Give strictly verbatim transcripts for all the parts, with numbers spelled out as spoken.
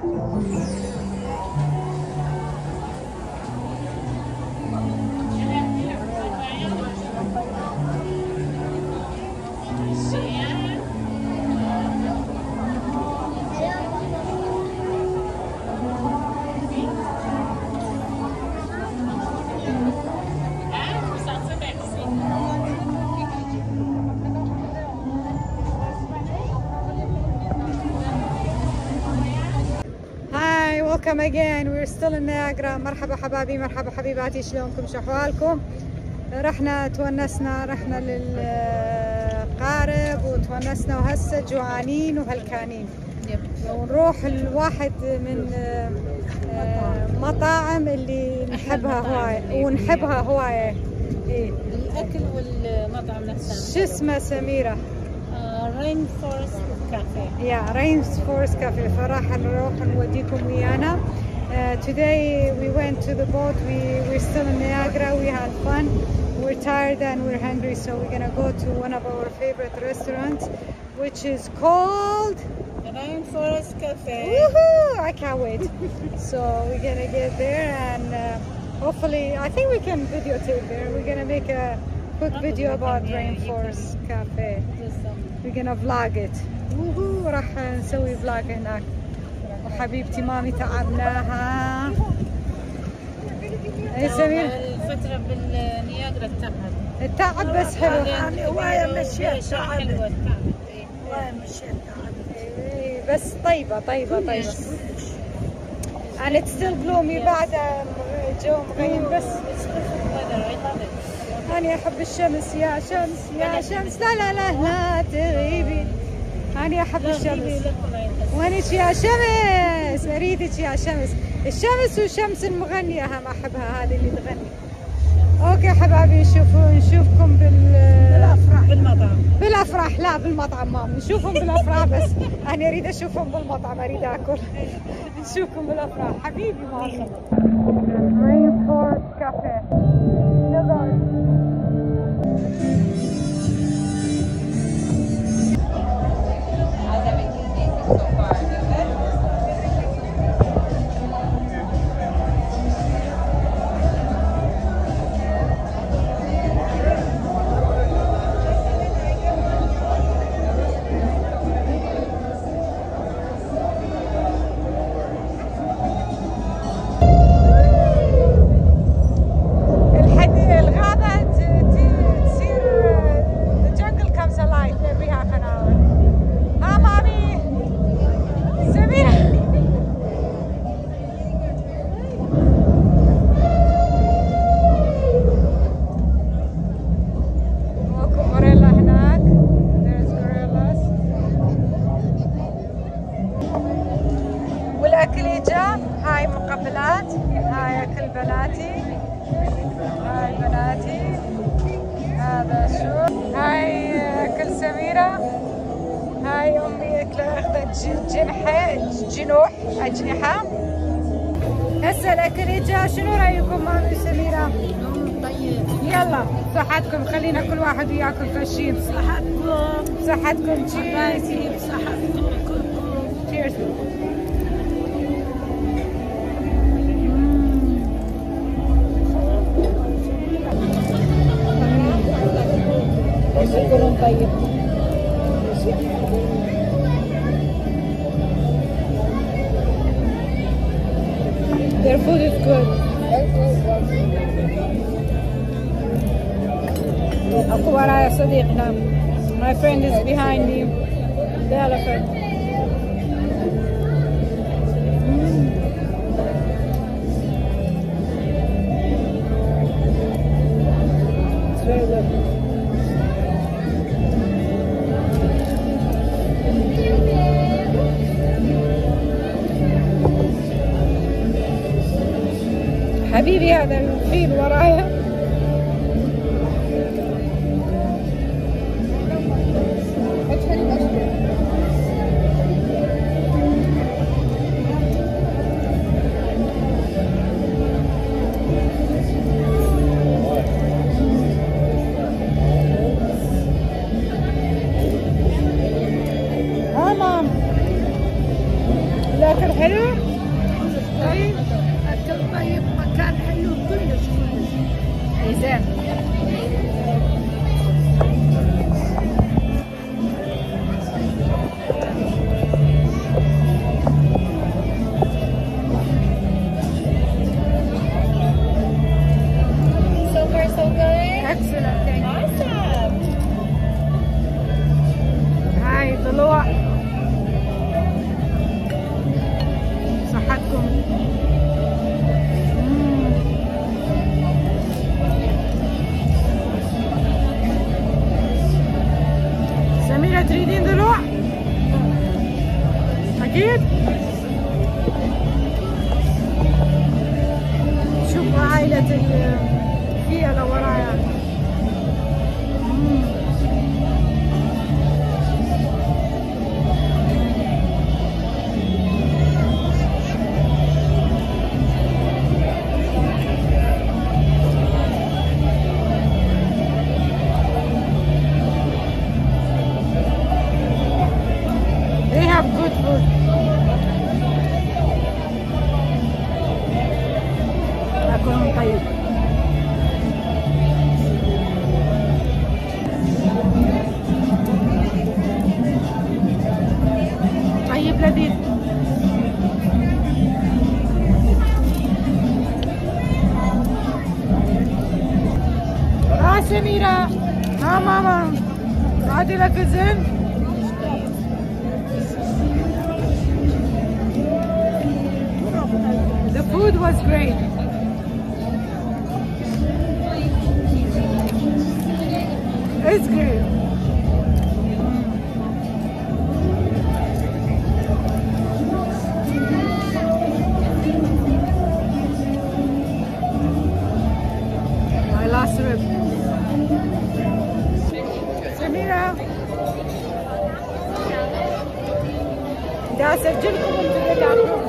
Welcome again. We're still in Niagara. مرحبا حبايبي، مرحبا حبيباتي، شلونكم؟ شو احوالكم؟ رحنا تونسنا، رحنا للقارب وتونسنا، وهسه جوعانين وهلكانين. ونروح لواحد من مطاعم اللي نحبها هواية ونحبها هواية. إيه؟ الأكل والمطعم نفسه. شو اسمه سميرة؟ رين فورست كافيه. يا رين فورست كافيه. فراح نروح نوديكم ويانا. Uh, today we went to the boat. We we're still in Niagara. We had fun. We're tired and we're hungry, so we're gonna go to one of our favorite restaurants, which is called Rain Forest Cafe. Woohoo! I can't wait. So we're gonna get there and uh, hopefully, I think we can videotape there. We're gonna make a quick video about Rain Forest Cafe. We're gonna vlog it. Woohoo! راح نسوي vlog هناك. وحبيبتي مامي تعبناها. اي سمير؟ الفترة بالنياجرا التعب. التعب بس حلو. يعني هواية مشيت تعبت. هواية مشيت تعبت. بس طيبة طيبة طيبة. And it's still gloomy بعد جو مغيم بس. أنا أحب الشمس يا شمس يا شمس، لا لا لا لا تغيبي. أنا أحب الشمس. وينك يا شمس؟ أريدك يا شمس. الشمس وشمس المغنية هم أحبها، هذه اللي تغني. أوكي حبايبي، نشوفوا نشوفكم بال بالأفراح. بالمطعم. بالأفراح، لا بالمطعم ما نشوفهم بالأفراح، بس أنا أريد أشوفهم بالمطعم، أريد أكل. نشوفكم بالأفراح حبيبي مامي. Rain Forest Cafe. والأكل جاء. هاي مقبلات، هاي أكل بناتي، هاي بناتي، هذا شو، هاي أكل سميرة، هاي أمي أخذت جنحة جنوح أجنحة. هسه الأكل جاء. شنو رأيكم مامي سميرة؟ طيب. يلا صحتكم، خلينا كل واحد وياكل فشين. صحتكم. صحتكم. تشيرز. صحتكم كلكم. تشيرز. شكرا طيب. Their food is good. أكو ورايا صديقنا. My friend is behind me. The elephant. It's very good. حبيبي هذا الفيل ورايا. الأكل حلو؟ طيب؟ أكل طيب مكان حلو كلش كلش. إيه زين. So far so good? Excellent, thank you. Awesome. هاي طلوع صحتكم. مم. سميرة تريدين ضلوع؟ أكيد؟ شوفوا عائلة الفيلة ورايا. مم. They have good food. أكلهم طيب. طيب لذيذ. آه سميرة. آه ماما. عادي لك زين. The food was great. It's great. My last rib. Samira. ده أسجلكم انتوا تاكلون.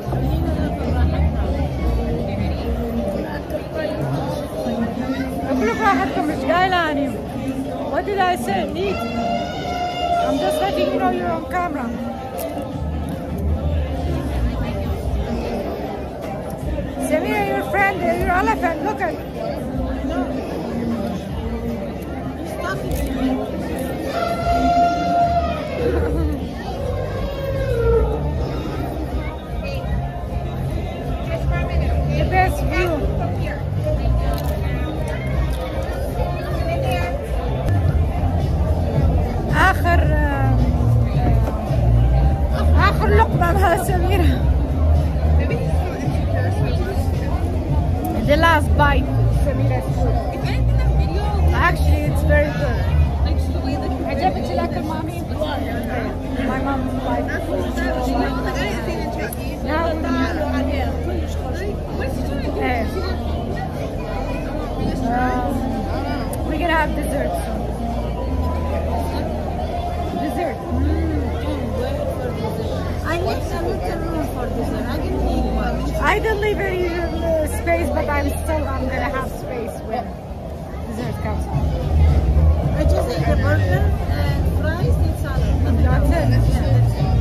أقول لك راحتكم مش قايلة أني. What did I say? Neat. I'm just letting you know you're on camera. Samira, your friend, your elephant, look at. The best view. آخر آخر لقمة مع سميرة. The last bite. Samira's food. Actually, it's very good. عجبك الأكل مامي؟ My mom liked it. Yeah. Um, we're gonna have dessert soon. Dessert. I need a little room for dessert. I didn't need much. I don't leave any uh, space, but I'm still I'm gonna have space when dessert comes out. I just ate a burger and fries and salad. That's it. Yeah, that's it.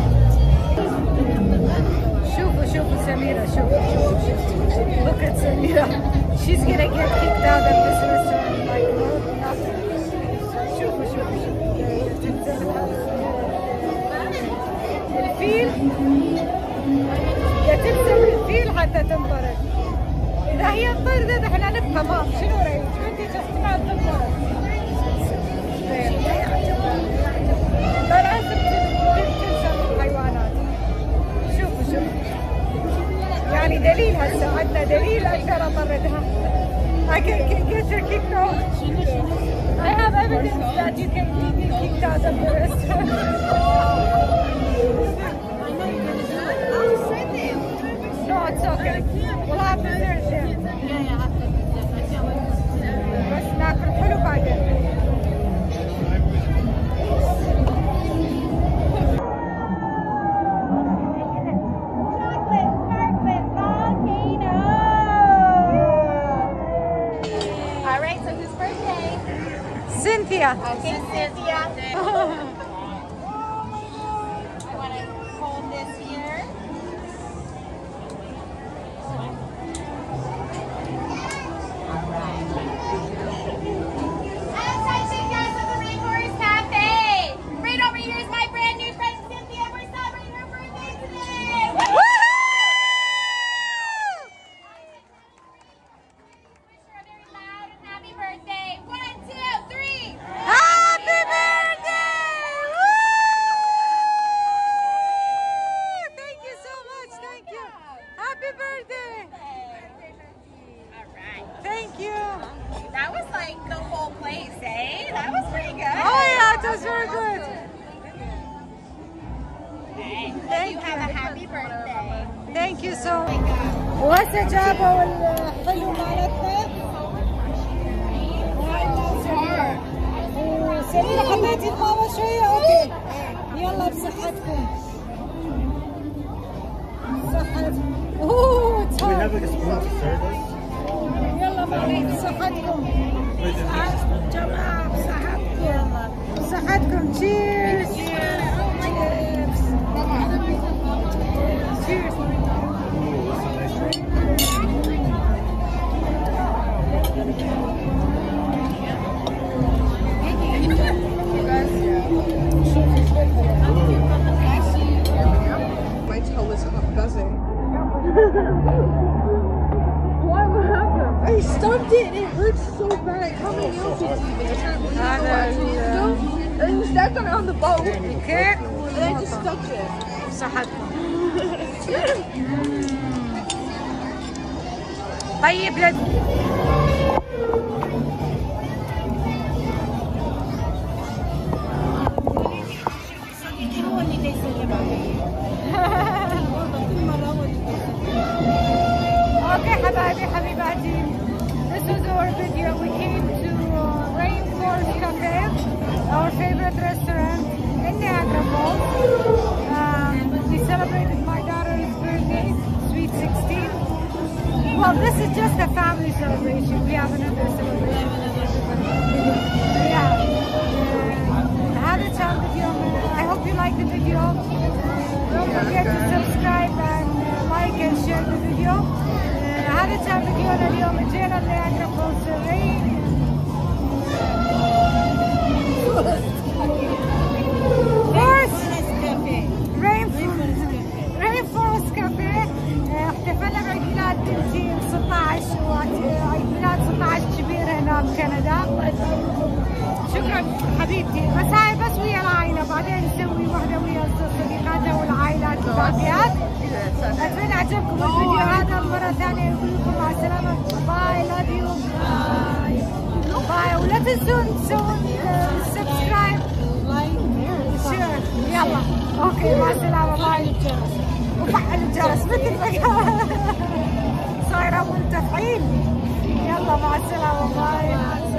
شوفوا شوفوا سميرة شوفوا شوفوا. Look at Samira. She's gonna get kicked out of this restaurant like nothing. شوفوا شوفوا شوفوا. الفيل يا تلزم الفيل حتى تنطرد. إذا هي انطردت احنا نبقى ما شنو رأيك؟ انت تحتمل تنطرد. فلازم تلزم الحيوانات. شوفوا شوفوا. يعني دليل هسه عندنا دليل اقدر اطردها. I can, can get her kicked out. I have evidence that you can be kicked out of the restaurant. No, it's okay. We'll have dessert there. Yeah, yeah, after dessert. I can't wait for dessert. بس ناكل حلو بعدين. All right, so whose birthday? Cynthia. Okay, Cynthia. I want to hold this here. Thank You have a happy birthday. Thank you so much. وهسه جابوا الحلو مالتنا. وسميرة حطيتي الماما شوية اوكي. يلا بصحتكم. صحتكم. اوه Do we have like a spoon to serve us? يلا مامي بصحتكم. جماعة بصحتكم. بصحتكم. تشيرز. Cheers. My toe is buzzing. Why? What happened? I stubbed it and it hurts so bad. I can't make nails with it. I can't believe هذا it. And you stepped on it on the boat. كيك And I just stuck it. بصحتكم. طيب لد Okay, حبايبي حبيباتي. This was our video. We came to uh, Rainforest Cafe, our favorite restaurant in Niagara Falls. Um, we celebrated my daughter's birthday, sweet sixteen. Well, this is just a family celebration. We have another celebration. Yeah. هذا كان فيديو. I hope you liked the video. Don't forget to subscribe and like and share the video. هذا كان فيديونا اليوم. جينا لنياجرا فولز رين رين فورست كافيه. احتفلنا بعيد ميلاد بنتي ستة عشر وعيد ميلاد ستة عشر كبير هنا بكندا. شكرا حبيبتي. بس هاي بس ويا العائلة، بعدين نسوي وحدة ويا صديقاتها والعائلات الباقيات. أتمنى عجبكم الفيديو هذا. مرة ثانية نقول لكم مع السلامة. باي. لاف يو. باي. باي. ولا تنسون تسوون سبسكرايب لايك شير. يلا اوكي مع السلامة. باي. وفعل الجرس مثل ما صايرة منتفعين. يلا مع السلامة. باي.